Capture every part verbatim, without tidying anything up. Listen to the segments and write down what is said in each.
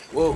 Whoa.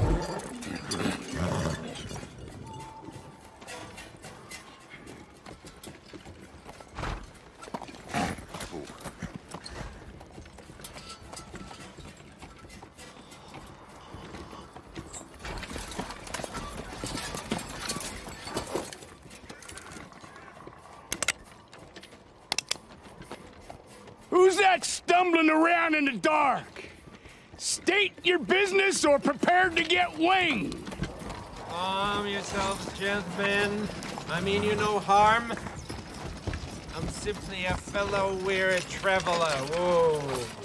Who's that stumbling around in the dark? State your business or prepare to get winged. Calm yourselves, gentlemen. I mean you no harm. I'm simply a fellow weary traveler. Whoa.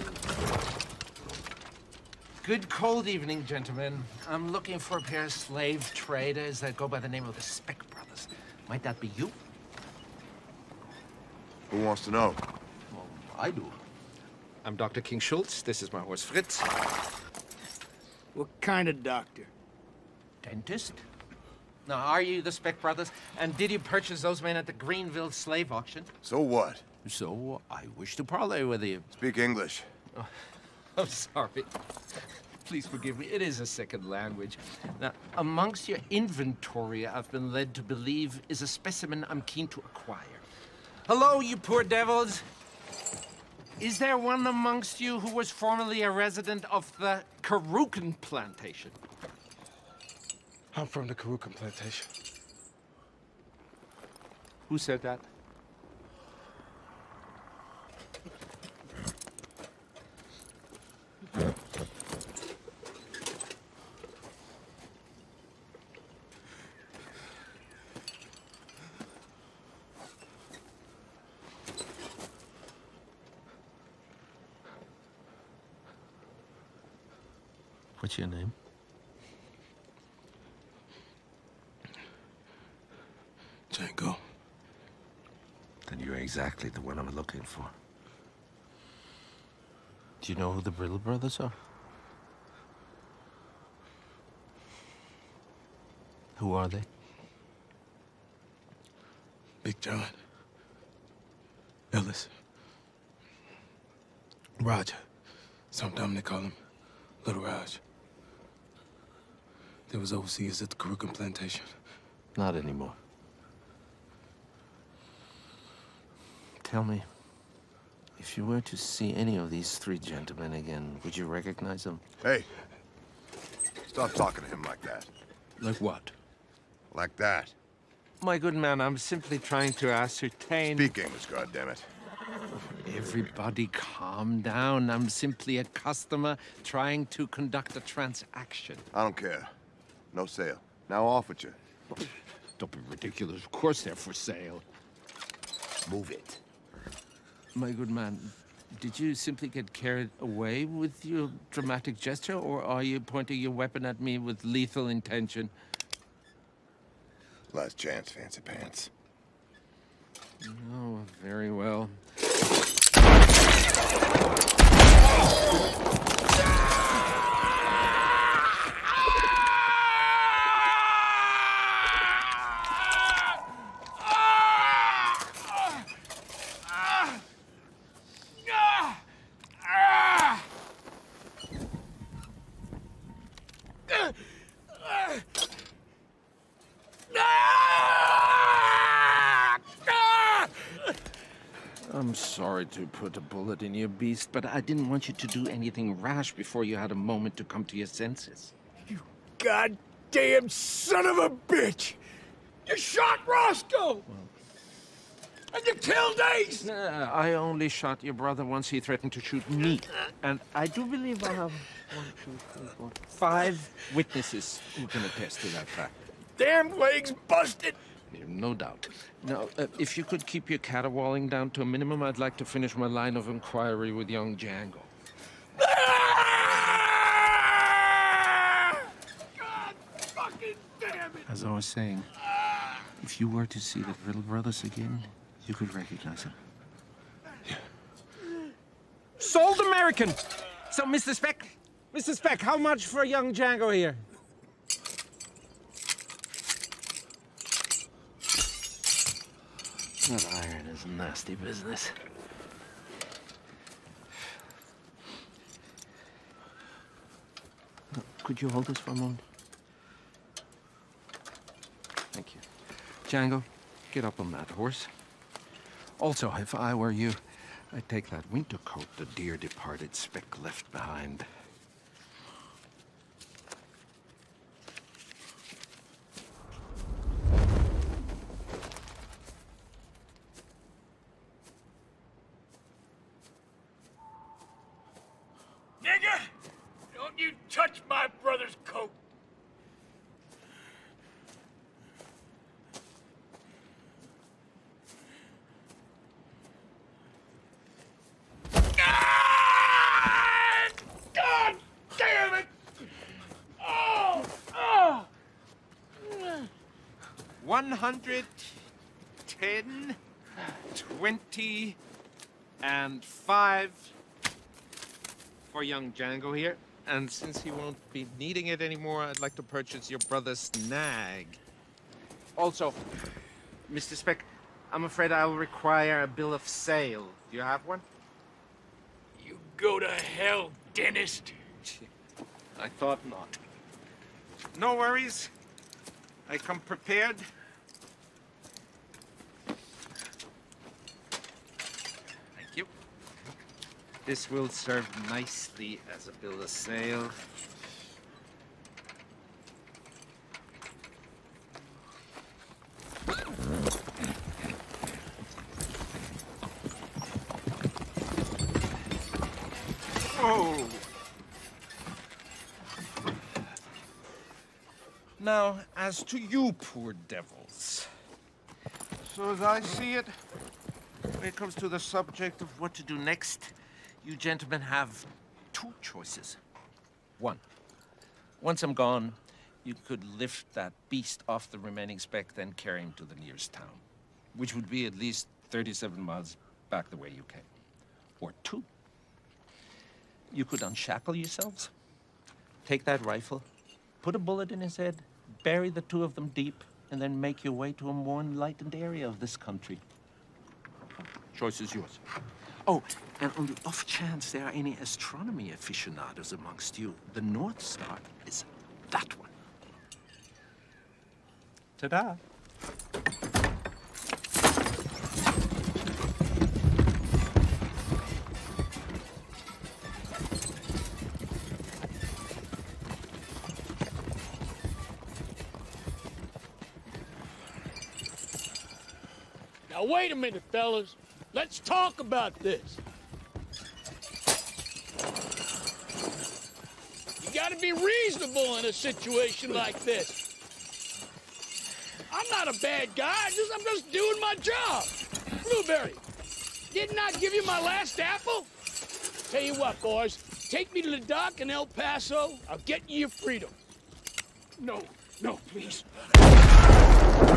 Good cold evening, gentlemen. I'm looking for a pair of slave traders that go by the name of the Speck Brothers. Might that be you? Who wants to know? Well, I do. I'm Doctor King Schultz. This is my horse, Fritz. What kind of doctor? Dentist? Now, are you the Speck Brothers? And did you purchase those men at the Greenville slave auction? So what? So, I wish to parley with you. Speak English. Oh, I'm sorry. Please forgive me. It is a second language. Now, amongst your inventory, I've been led to believe is a specimen I'm keen to acquire. Hello, you poor devils. Is there one amongst you who was formerly a resident of the Karukan plantation? I'm from the Karukan plantation. Who said that? What's your name? Django. Then you're exactly the one I'm looking for. Do you know who the Brittle Brothers are? Who are they? Big John. Ellis. Roger. Sometimes they call him Little Raj. They was overseers at the Karukan plantation. Not anymore. Tell me, if you were to see any of these three gentlemen again, would you recognize them? Hey, stop talking to him like that. Like what? Like that. My good man, I'm simply trying to ascertain... Speak English, goddammit. Everybody calm down. I'm simply a customer trying to conduct a transaction. I don't care. No sale. Now off with you. Don't be ridiculous. Of course they're for sale. Move it. My good man, did you simply get carried away with your dramatic gesture, or are you pointing your weapon at me with lethal intention? Last chance, fancy pants. Oh, very well. I'm sorry to put a bullet in your beast, but I didn't want you to do anything rash before you had a moment to come to your senses. You goddamn son of a bitch! You shot Roscoe! Well, and you killed Ace! Nah, I only shot your brother once. He threatened to shoot me. And I do believe I have one, two, three, four, five witnesses who can attest to that fact. Damn leg's busted! No doubt. Now, uh, if you could keep your caterwauling down to a minimum, I'd like to finish my line of inquiry with young Django. God fucking damn it! As I was saying, if you were to see the Brittle Brothers again, you could recognize them. Yeah. Sold American! So, Mister Speck, Mister Speck, how much for young Django here? That iron is nasty business. could you hold this for a moment? Thank you. Django, get up on that horse. Also, if I were you, I'd take that winter coat the dear departed Speck left behind. Nigga! Don't you touch my brother's coat! God damn it! Oh! Oh! One hundred, ten, twenty, and five for young Django here. And since he won't be needing it anymore, I'd like to purchase your brother's nag. Also, Mister Speck, I'm afraid I'll require a bill of sale. Do you have one? You go to hell, dentist! I thought not. No worries. I come prepared. Thank you. This will serve nicely as a bill of sale. Oh! Now, as to you poor devils. So as I see it, when it comes to the subject of what to do next, you gentlemen have two choices. One, once I'm gone, you could lift that beast off the remaining Speck, then carry him to the nearest town, which would be at least thirty-seven miles back the way you came. Or two, you could unshackle yourselves, take that rifle, put a bullet in his head, bury the two of them deep, and then make your way to a more enlightened area of this country. Choice is yours. Oh, and on the off chance there are any astronomy aficionados amongst you, the North Star is that one. Ta-da! Now, wait a minute, fellas. Let's talk about this. You gotta be reasonable in a situation like this. I'm not a bad guy, I just, I'm just doing my job. Blueberry, didn't I give you my last apple? Tell you what, boys, take me to the dock in El Paso, I'll get you your freedom. No, no, please.